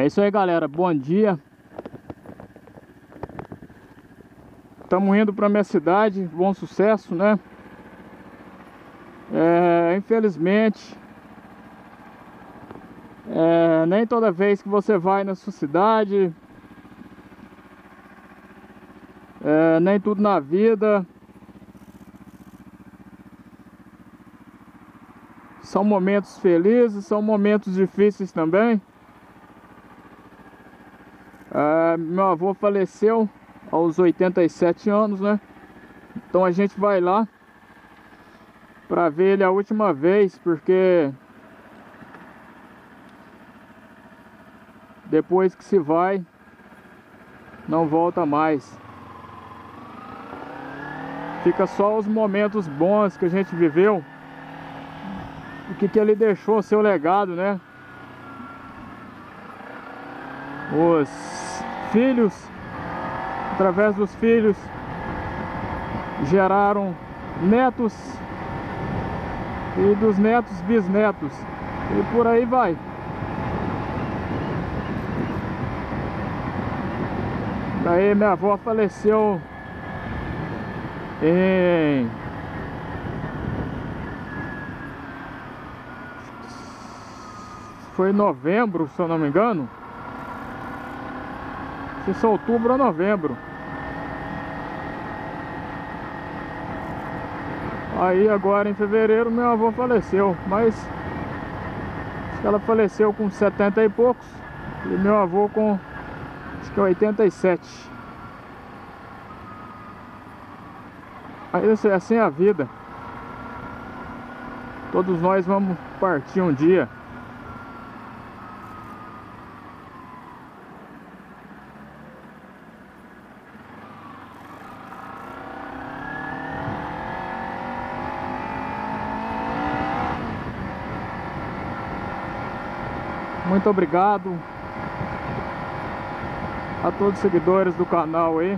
É isso aí, galera. Bom dia. Estamos indo para minha cidade. Bom Sucesso, né? Infelizmente, nem toda vez que você vai na sua cidade, nem tudo na vida são momentos felizes, são momentos difíceis também. Meu avô faleceu aos 87 anos, né? Então a gente vai lá para ver ele a última vez, porque depois que se vai, não volta mais. Fica só os momentos bons que a gente viveu, o que ele deixou, seu legado, né? Os filhos, através dos filhos, geraram netos, e dos netos, bisnetos, e por aí vai. Daí minha avó faleceu foi em novembro, se eu não me engano. Se isso é outubro ou novembro. Aí agora em fevereiro meu avô faleceu, mas acho que ela faleceu com 70 e poucos, e meu avô com acho que 87. Aí assim é a vida. Todos nós vamos partir um dia. Muito obrigado a todos os seguidores do canal aí.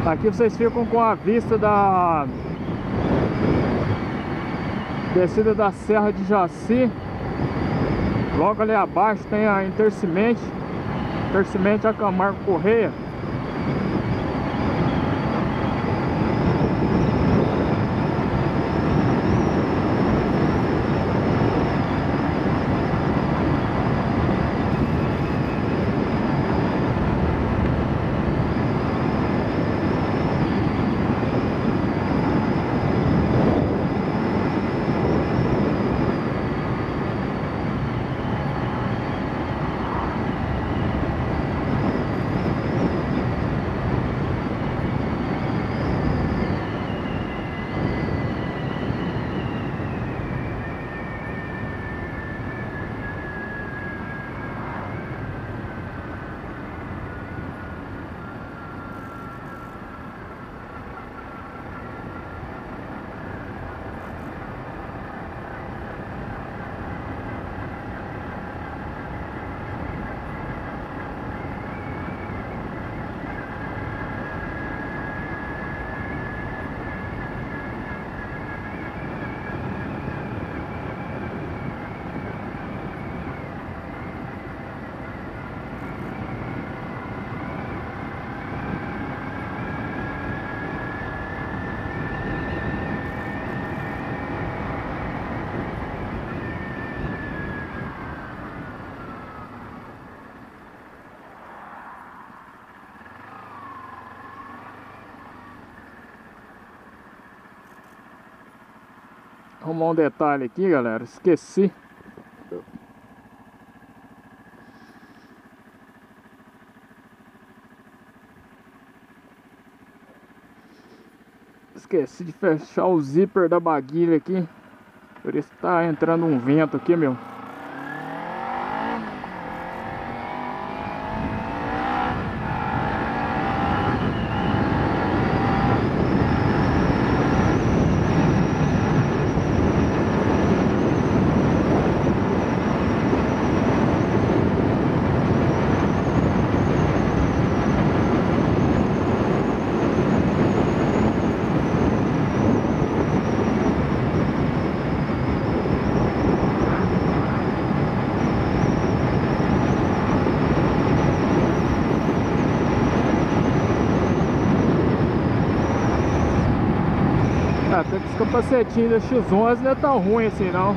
Aqui vocês ficam com a vista da descida da Serra de Jaci. Logo ali abaixo tem a Intercimente a Camargo Correia. Arrumar um detalhe aqui, galera, esqueci. Esqueci de fechar o zíper da baguilha aqui. Por isso tá entrando um vento aqui, meu. Até que esse capacetinho da X11 não é tão ruim assim não.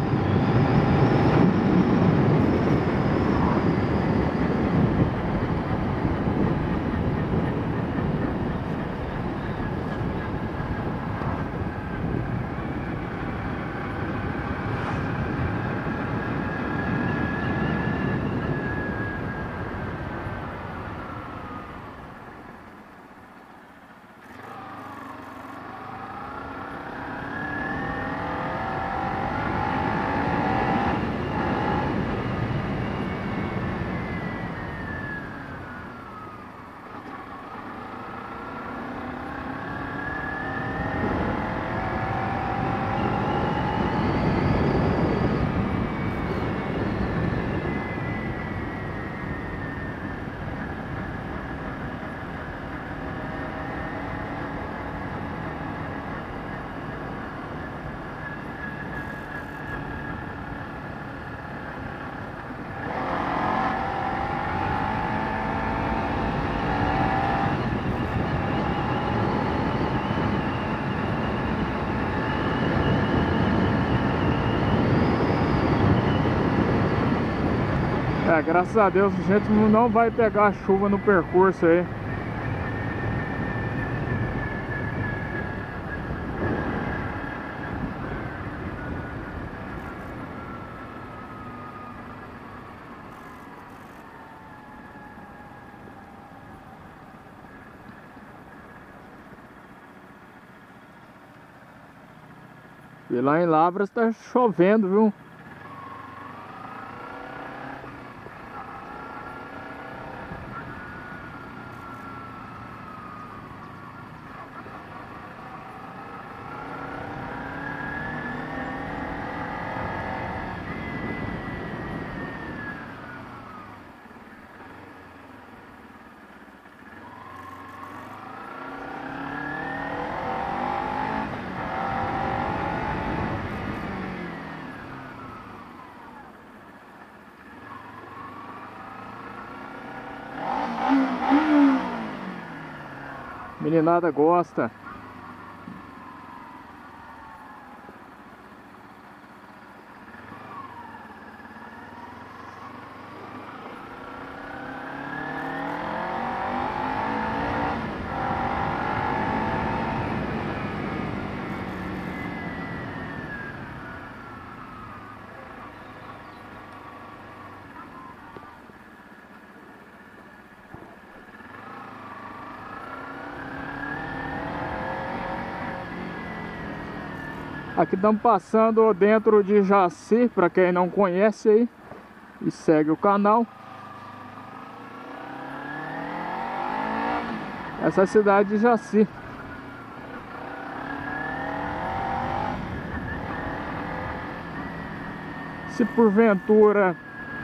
Graças a Deus a gente não vai pegar chuva no percurso aí. E lá em Lavras tá chovendo, viu? Meninada gosta. Aqui estamos passando dentro de Jaci, para quem não conhece aí e segue o canal. Essa é a cidade de Jaci. Se porventura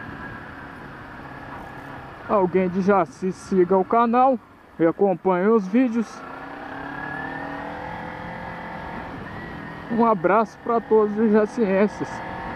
alguém de Jaci siga o canal e acompanhe os vídeos. Um abraço para todos os jacienses.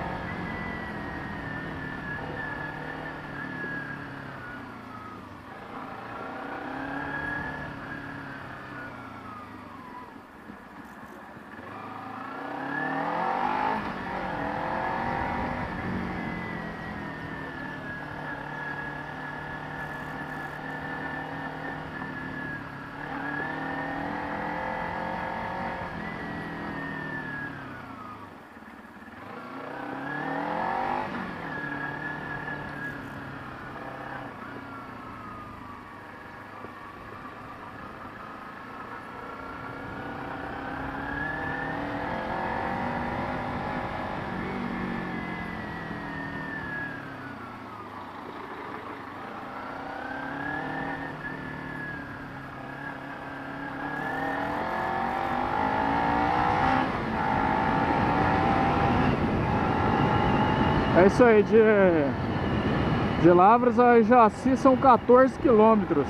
É isso aí, de Lavras a Jaci são 14 quilômetros.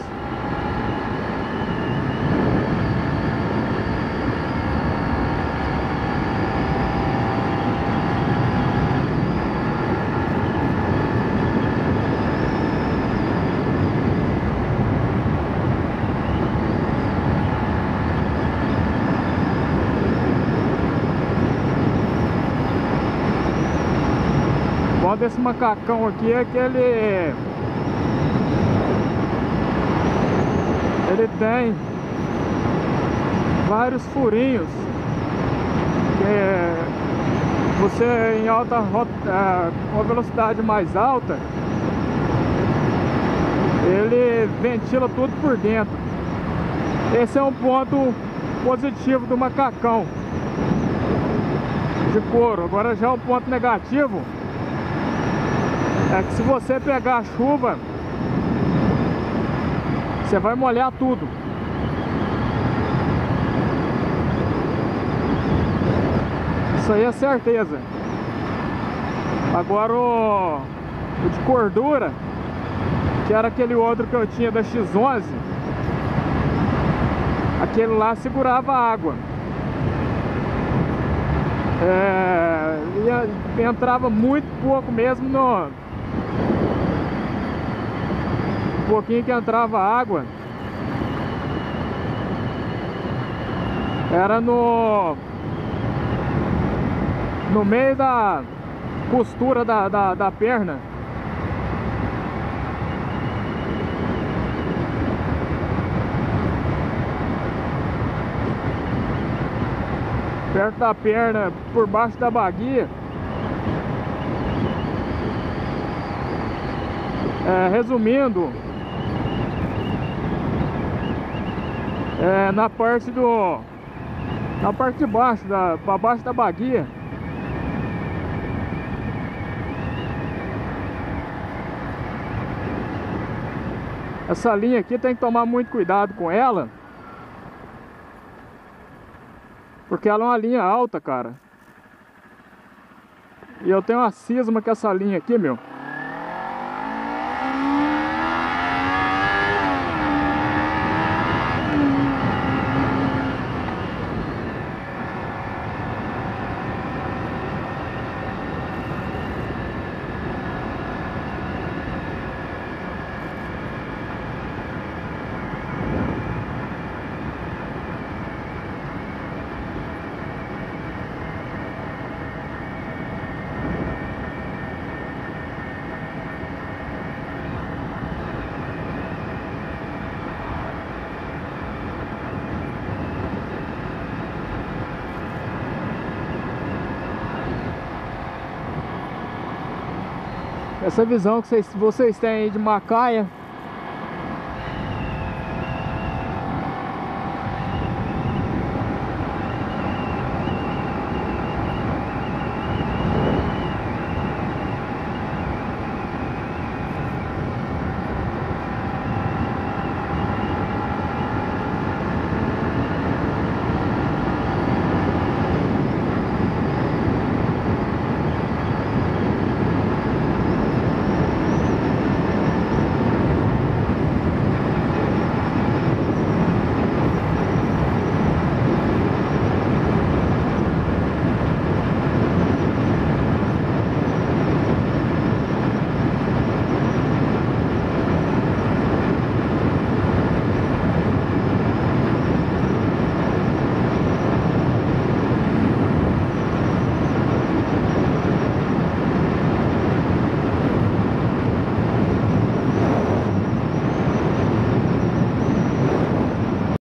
O bom desse macacão aqui é que ele tem vários furinhos que você em com velocidade mais alta, ele ventila tudo por dentro. Esse é um ponto positivo do macacão de couro. Agora já o ponto negativo é que se você pegar a chuva, você vai molhar tudo. Isso aí é certeza. Agora o de cordura, que era aquele outro que eu tinha da X11, aquele lá segurava água. E entrava muito pouco mesmo no... Um pouquinho que entrava água era no meio da costura da perna. Perto da perna, por baixo da baguia. Resumindo, na parte de baixo, para baixo da baguia, essa linha aqui tem que tomar muito cuidado com ela, porque ela é uma linha alta, cara. E eu tenho uma cisma com essa linha aqui, meu. essa visão que vocês têm aí de Macaé